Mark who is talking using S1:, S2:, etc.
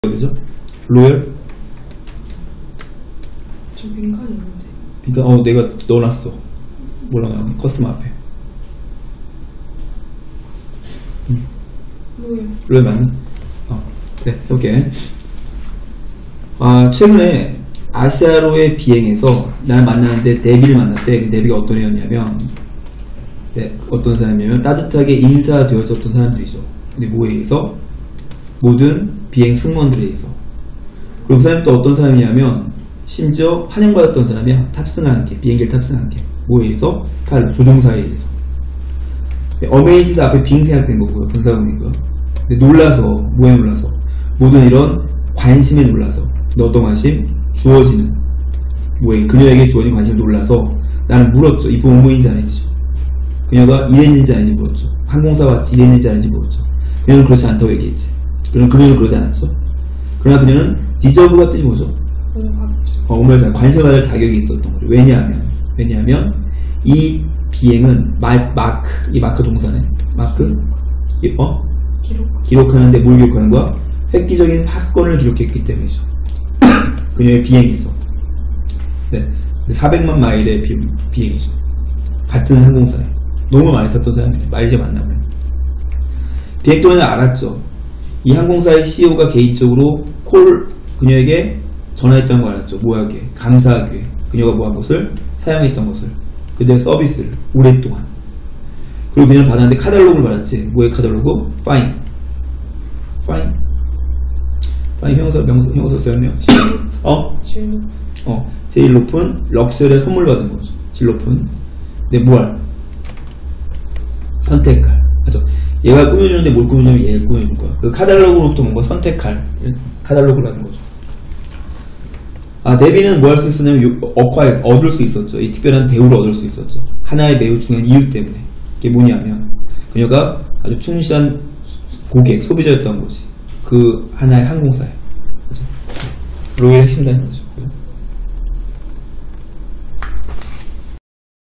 S1: 되죠? 로열?
S2: 저 빈칸이 있는데.
S1: 그러니까 내가 넣어놨어. 뭐라 나오니? 커스텀 앞에. 로열 맞니? 그래, 해볼게. 최근에 아시아로의 비행에서 날 만났는데 네비를 만났대. 네비가 어떤 애였냐면, 어떤 사람이냐면 따뜻하게 인사되어졌던 사람들이죠. 근데 뭐에 의해서? 모든 비행 승무원들에 의해서. 그리고 그 사람이 또 어떤 사람이냐면 심지어 환영받았던 사람이야. 탑승하는 게, 비행기를 탑승하는 게. 뭐에 의해서? 조종사에 의해서. 어메이지드 앞에 빙 생각된 거고요. 분사구이고요. 근데 놀라서, 뭐에 놀라서? 모든 이런 관심에 놀라서. 어떤 관심? 주어지는. 그녀에게 주어진 관심에 놀라서 나는 물었죠. 이 본무인지 아닌지. 그녀가 일했는지 아닌지 물었죠. 항공사와 같이 일했는지 아닌지 물었죠. 그녀는 그렇지 않다고 얘기했지. 그녀는 그러지 않았죠. 그러나 그녀는 디저브가 뜻이 뭐죠? 관심을 받을 자격이 있었던 거죠. 왜냐하면 이 비행은 이 마크 동사네. 기록하는데 뭘 기록하는 거야? 획기적인 사건을 기록했기 때문이죠. 그녀의 비행에서. 400만 마일의 비행이죠. 같은 항공사에. 너무 많이 탔던 사람이 말지 만나면. 비행도는 알았죠. 이 항공사의 CEO가 개인적으로 그녀에게 전화했던 걸 알았죠. 뭐하게? 감사하기 위해. 그녀가 뭐한 것을? 사용했던 것을. 그들의 서비스를. 오랫동안. 그리고 그녀는 받았는데 카탈로그를 받았지. 뭐의 카탈로그? 파인. 형용사 쓰면 제일 높은 럭셔리에 선물 받은 거죠. 제일 높은. 근데 뭐할? 선택할. 맞죠? 얘가 꾸며주는데 뭘 꾸며주냐면 얘를 꾸며준 거야. 그 카탈로그로부터 뭔가 선택할 카탈로그라는 거죠. 데비는 뭐 할 수 있었냐면 얻을 수 있었죠. 이 특별한 대우를 얻을 수 있었죠. 하나의 매우 중요한 이유 때문에. 이게 뭐냐면 그녀가 아주 충실한 고객, 소비자였던 거지. 그 하나의 항공사에. 그죠? 로이의 핵심 단어죠.